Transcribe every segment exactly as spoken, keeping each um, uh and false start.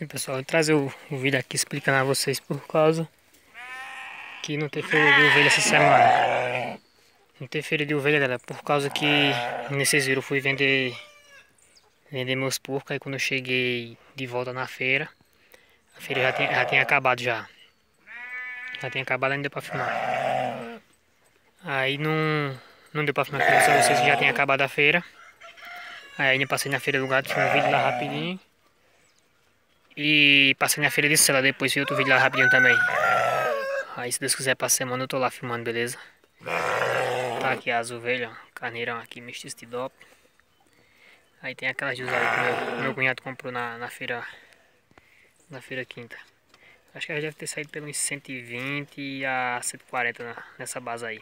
E pessoal, eu vou trazer o, o vídeo aqui explicando a vocês por causa que não tem feira de ovelha essa semana. Não tem feira de ovelha, galera, por causa que, como vocês viram, eu fui vender, vender meus porcos. Aí quando eu cheguei de volta na feira, a feira já tinha, já tinha acabado já. Já tinha acabado, ainda deu pra filmar. Aí não, não deu pra filmar aqui, só vocês que já tinha acabado a feira. Aí ainda passei na feira do gato, fiz um vídeo lá rapidinho. E passei na feira de Sela, depois fiz outro vídeo lá rapidinho também. Aí se Deus quiser pra semana eu tô lá filmando, beleza? Tá aqui as ovelhas, carneirão aqui, mestiço de dop. Aí tem aquelas duas ali que meu, meu cunhado comprou na, na feira na feira quinta. Acho que ela deve ter saído pelos cento e vinte a cento e quarenta nessa base aí.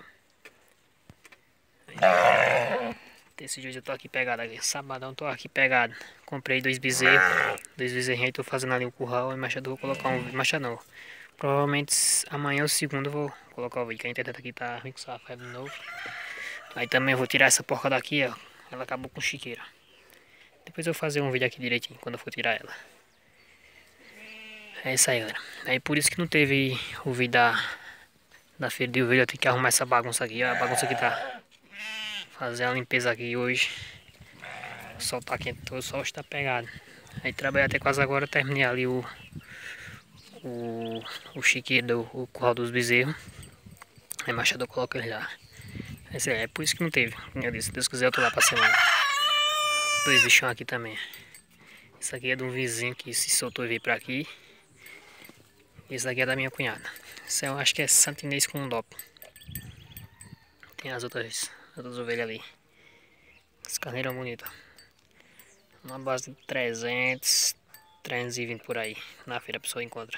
Aí esses dias eu tô aqui pegado aqui, sabadão eu tô aqui pegado. Comprei dois bezerros, dois bezerrinhos aí, tô fazendo ali o curral. E Machado eu vou colocar um, Machado não. Provavelmente amanhã ou segundo eu vou colocar o vídeo, que a internet aqui tá ruim com essa febre de novo. Aí também eu vou tirar essa porca daqui, ó. Ela acabou com chiqueira. Depois eu vou fazer um vídeo aqui direitinho, quando eu for tirar ela. É isso aí, galera. Aí por isso que não teve o vídeo da, da feira de ovelha. Eu tenho que arrumar essa bagunça aqui, ó. A bagunça aqui tá... Fazer a limpeza aqui hoje. O sol tá quente, o sol está pegado. Aí trabalhei até quase agora, terminei ali o... O, o chiqueiro, do, o curral dos bezerros. Aí Machado eu coloco ele lá. É, é por isso que não teve. Como eu disse, se Deus quiser eu tô lá pra semana. Dois bichão aqui também. Esse aqui é de um vizinho que se soltou e veio pra aqui. Esse daqui é da minha cunhada. Esse eu acho que é santinês com dop. Tem as outras, outras ovelhas ali. Esse carneiro é bonito. Uma base de trezentos, trezentos e vinte por aí. Na feira a pessoa encontra.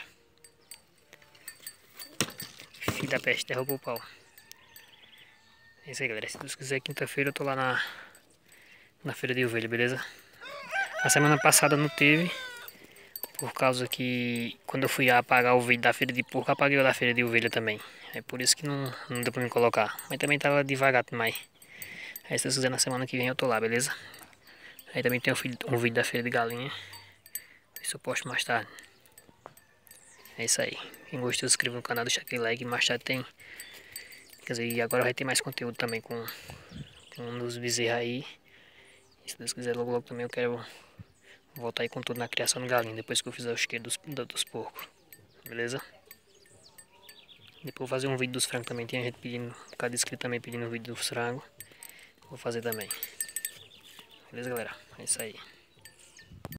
Filho da peste, derruba o pau. É isso aí, galera. Se Deus quiser, quinta-feira eu tô lá na, na feira de ovelha, beleza? A semana passada não teve. Por causa que quando eu fui apagar o vídeo da feira de porco, apaguei o da feira de ovelha também. É por isso que não, não deu pra me colocar. Mas também tava devagar demais. Aí se Deus quiser, na semana que vem eu tô lá, beleza? Aí também tem um, um vídeo da feira de galinha. Isso eu posto mais tarde. É isso aí. Quem gostou, se inscreva no canal, deixa aquele like. Mais tarde tem... Quer dizer, agora vai ter mais conteúdo também com, com um dos bezerros aí. E se Deus quiser, logo logo também eu quero voltar aí com tudo na criação de galinha. Depois que eu fizer o chiqueiro dos, dos porcos. Beleza? Depois eu vou fazer um vídeo dos frangos também. Tem gente pedindo, um bocado de inscrito também pedindo o vídeo dos frangos. Vou fazer também. Beleza, galera? É isso aí.